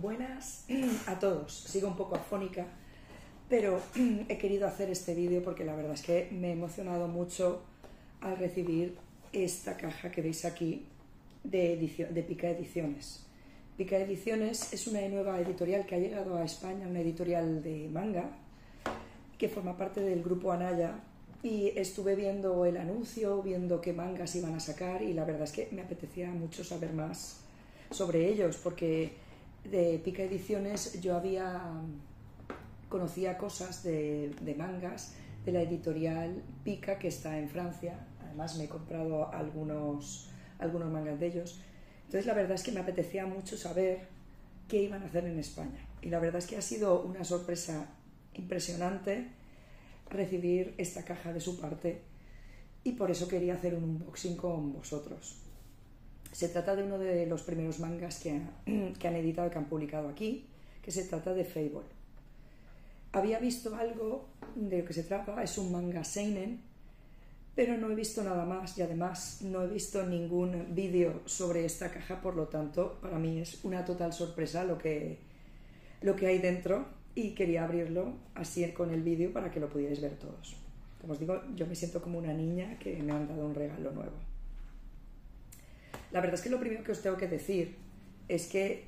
Buenas a todos. Sigo un poco afónica, pero he querido hacer este vídeo porque la verdad es que me he emocionado mucho al recibir esta caja que veis aquí de Pica Ediciones. Pica Ediciones es una nueva editorial que ha llegado a España, una editorial de manga que forma parte del grupo Anaya, y estuve viendo el anuncio, viendo qué mangas iban a sacar, y la verdad es que me apetecía mucho saber más sobre ellos, porque de Pica Ediciones yo conocía cosas de mangas de la editorial Pica, que está en Francia. Además me he comprado algunos mangas de ellos. Entonces la verdad es que me apetecía mucho saber qué iban a hacer en España, y la verdad es que ha sido una sorpresa impresionante recibir esta caja de su parte, y por eso quería hacer un unboxing con vosotros. Se trata de uno de los primeros mangas que han editado y que han publicado aquí, que se trata de Fable. Había visto algo de lo que se trata, es un manga seinen, pero no he visto nada más, y además no he visto ningún vídeo sobre esta caja, por lo tanto para mí es una total sorpresa lo que hay dentro, y quería abrirlo así con el vídeo para que lo pudierais ver todos. Como os digo, yo me siento como una niña que me han dado un regalo nuevo. La verdad es que lo primero que os tengo que decir es que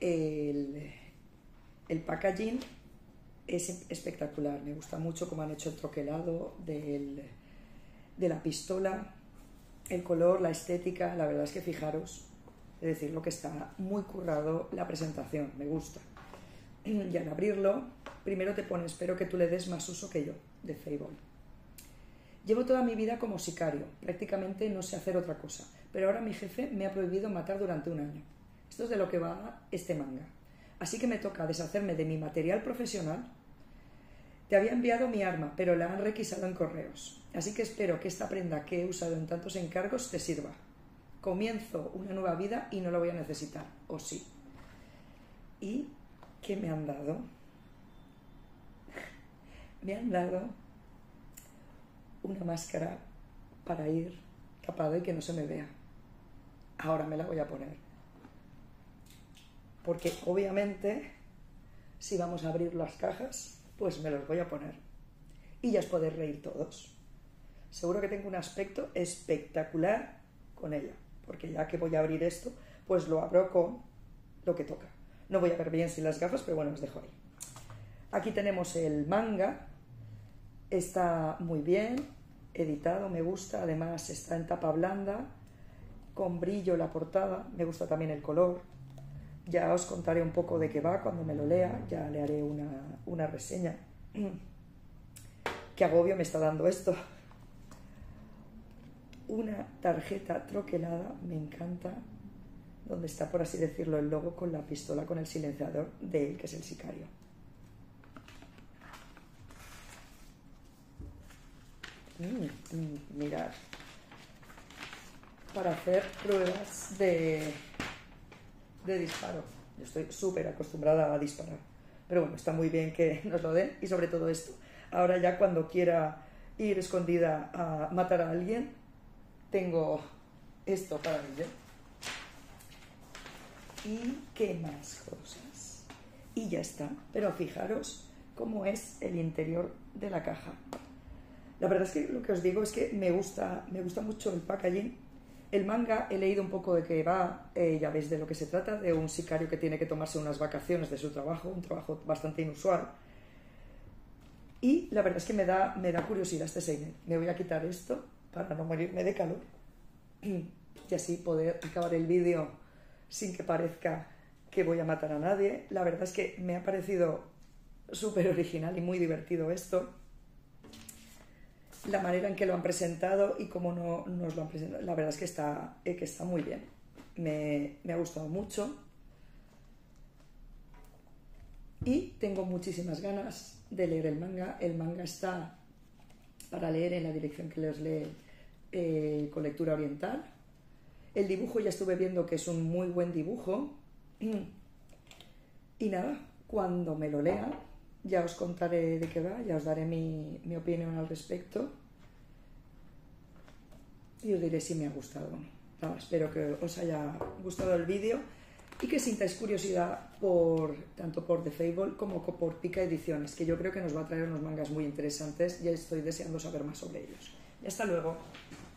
el packaging es espectacular. Me gusta mucho cómo han hecho el troquelado de la pistola, el color, la estética. La verdad es que fijaros, es decir, lo que está muy currado, la presentación, me gusta. Y al abrirlo, primero te pone: espero que tú le des más uso que yo, de Fable. Llevo toda mi vida como sicario, prácticamente no sé hacer otra cosa, pero ahora mi jefe me ha prohibido matar durante un año. Esto es de lo que va este manga. Así que me toca deshacerme de mi material profesional. Te había enviado mi arma, pero la han requisado en correos. Así que espero que esta prenda que he usado en tantos encargos te sirva. Comienzo una nueva vida y no la voy a necesitar, ¿o sí? ¿Y qué me han dado? Me han dado una máscara para ir tapado y que no se me vea. Ahora me la voy a poner, porque obviamente si vamos a abrir las cajas, pues me los voy a poner y ya os podéis reír todos. Seguro que tengo un aspecto espectacular con ella, porque ya que voy a abrir esto, pues lo abro con lo que toca. No voy a ver bien sin las gafas, pero bueno, os dejo ahí. Aquí tenemos el manga. Está muy bien editado, me gusta. Además está en tapa blanda, con brillo la portada. Me gusta también el color. Ya os contaré un poco de qué va cuando me lo lea. Ya le haré una reseña. Qué agobio me está dando esto. Una tarjeta troquelada, me encanta, donde está, por así decirlo, el logo con la pistola, con el silenciador de él, que es el sicario. Mirad, para hacer pruebas de disparo. Yo estoy súper acostumbrada a disparar, pero bueno, está muy bien que nos lo den, y sobre todo esto. Ahora ya cuando quiera ir escondida a matar a alguien, tengo esto para ello. ¿Y qué más cosas? Y ya está. Pero fijaros cómo es el interior de la caja. La verdad es que lo que os digo es que me gusta mucho el packaging. El manga he leído un poco de qué va, ya veis de lo que se trata, de un sicario que tiene que tomarse unas vacaciones de su trabajo, un trabajo bastante inusual. Y la verdad es que me da curiosidad este seinen. Me voy a quitar esto para no morirme de calor y así poder acabar el vídeo sin que parezca que voy a matar a nadie. La verdad es que me ha parecido súper original y muy divertido esto. La manera en que lo han presentado y cómo nos lo han presentado, la verdad es que está muy bien. Me ha gustado mucho. Y tengo muchísimas ganas de leer el manga. El manga está para leer en la dirección que les lee con lectura oriental. El dibujo ya estuve viendo que es un muy buen dibujo. Y nada, cuando me lo lea ya os contaré de qué va, ya os daré mi opinión al respecto y os diré si me ha gustado o no. Nada, espero que os haya gustado el vídeo y que sintáis curiosidad tanto por The Fable como por Pika Ediciones, que yo creo que nos va a traer unos mangas muy interesantes y estoy deseando saber más sobre ellos. Y hasta luego.